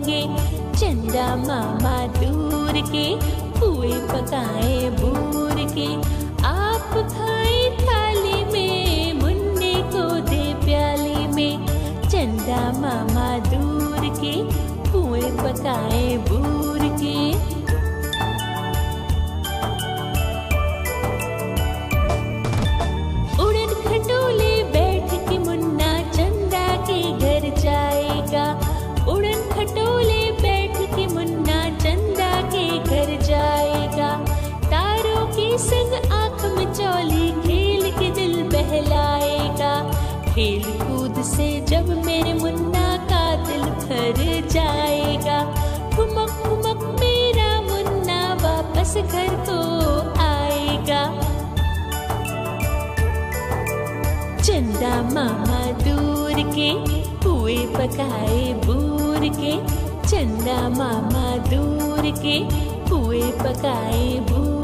के, चंदा मामा दूर के, पुए पकाए बूर के। आप खाए थाली में, मुन्ने को दे प्याली में, चंदा मामा दूर के, पुए पकाए बूर के। उड़न खटोले बैठ के मुन्ना चंदा के घर जाएगा। उड़न खटोले बैठ के मुन्ना चंदा के घर जाएगा। तारों के संग आंख मिचौली खेल के दिल बहलाएगा। खेल कूद से जब मेरे मुन्ना का दिल भर जाएगा। ठुमक ठुमक मेरा मुन्ना वापस घर को आएगा। चंदा मामा दूर के, पुए पकाए बूर के, चंदा मामा दूर के, पुए पकाए बूर